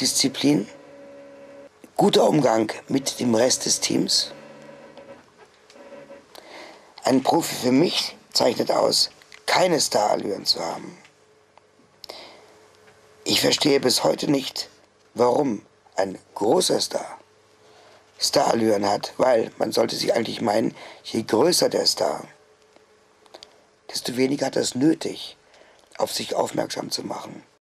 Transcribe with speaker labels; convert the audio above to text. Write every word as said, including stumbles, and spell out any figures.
Speaker 1: Disziplin, guter Umgang mit dem Rest des Teams. Ein Profi für mich zeichnet aus, keine Starallüren zu haben. Ich verstehe bis heute nicht, warum ein großer Star Starallüren hat, weil man sollte sich eigentlich meinen, je größer der Star, desto weniger hat er es nötig, auf sich aufmerksam zu machen.